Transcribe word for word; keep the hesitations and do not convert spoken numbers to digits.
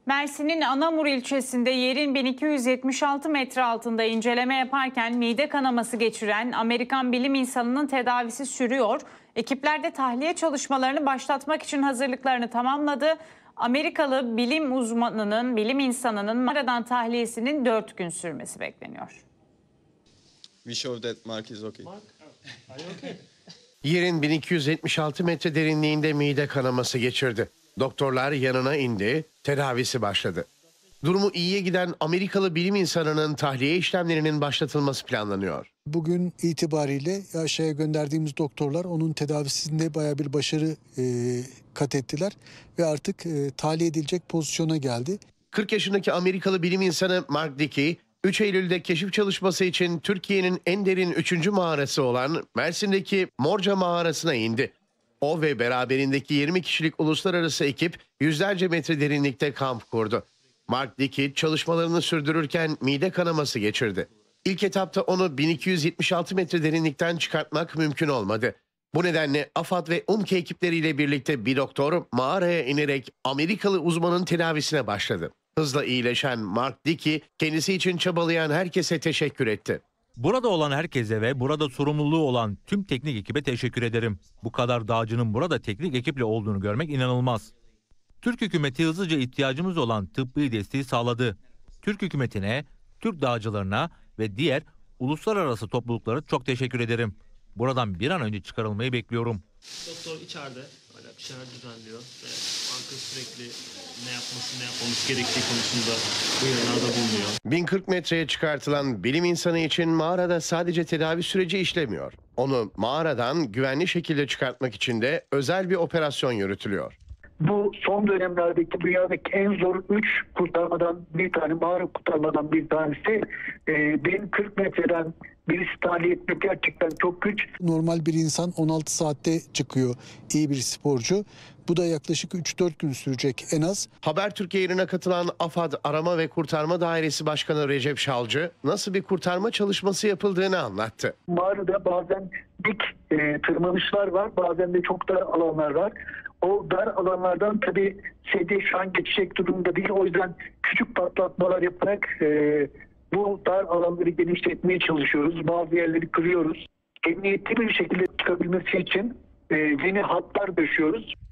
Mersin'in Anamur ilçesinde yerin bin iki yüz yetmiş altı metre altında inceleme yaparken mide kanaması geçiren Amerikan bilim insanının tedavisi sürüyor. Ekipler de tahliye çalışmalarını başlatmak için hazırlıklarını tamamladı. Amerikalı bilim uzmanının, bilim insanının mağaradan tahliyesinin dört gün sürmesi bekleniyor. We show that Mark is okay. Mark, are you okay? Yerin bin iki yüz yetmiş altı metre derinliğinde mide kanaması geçirdi. Doktorlar yanına indi, tedavisi başladı. Durumu iyiye giden Amerikalı bilim insanının tahliye işlemlerinin başlatılması planlanıyor. Bugün itibariyle aşağıya gönderdiğimiz doktorlar onun tedavisinde bayağı bir başarı e, kat ettiler ve artık e, tahliye edilecek pozisyona geldi. kırk yaşındaki Amerikalı bilim insanı Mark Dickey, üç Eylül'de keşif çalışması için Türkiye'nin en derin üçüncü mağarası olan Mersin'deki Morca mağarasına indi. O ve beraberindeki yirmi kişilik uluslararası ekip yüzlerce metre derinlikte kamp kurdu. Mark Dickey çalışmalarını sürdürürken mide kanaması geçirdi. İlk etapta onu bin iki yüz yetmiş altı metre derinlikten çıkartmak mümkün olmadı. Bu nedenle AFAD ve UMKE ekipleriyle birlikte bir doktor mağaraya inerek Amerikalı uzmanın tedavisine başladı. Hızla iyileşen Mark Dickey kendisi için çabalayan herkese teşekkür etti. Burada olan herkese ve burada sorumluluğu olan tüm teknik ekibe teşekkür ederim. Bu kadar dağcının burada teknik ekiple olduğunu görmek inanılmaz. Türk hükümeti hızlıca ihtiyacımız olan tıbbi desteği sağladı. Türk hükümetine, Türk dağcılarına ve diğer uluslararası topluluklara çok teşekkür ederim. Buradan bir an önce çıkarılmayı bekliyorum. Doktor içeride böyle bir şeyler düzenliyor ve Mark'ın sürekli ne yapması, ne yapmamız gerektiği konusunda uyarılarda bulunuyor. bin kırk metreye çıkartılan bilim insanı için mağarada sadece tedavi süreci işlemiyor. Onu mağaradan güvenli şekilde çıkartmak için de özel bir operasyon yürütülüyor. Bu son dönemlerdeki dünyadaki en zor üç kurtarmadan bir tane, mağara kurtarmadan bir tanesi. E, bin kırk metreden birisi tahliye etmek gerçekten çok güç. Normal bir insan on altı saatte çıkıyor, iyi bir sporcu. Bu da yaklaşık üç dört gün sürecek en az. Habertürk yayınına katılan AFAD Arama ve Kurtarma Dairesi Başkanı Recep Şalcı nasıl bir kurtarma çalışması yapıldığını anlattı. Mağarada bazen dik e, tırmanışlar var, bazen de çok dar alanlar var. O dar alanlardan tabii sedye şu an geçecek durumda değil. O yüzden küçük patlatmalar yaparak e, bu dar alanları genişletmeye çalışıyoruz. Bazı yerleri kırıyoruz. Emniyetli bir şekilde çıkabilmesi için e, yeni hatlar döşüyoruz.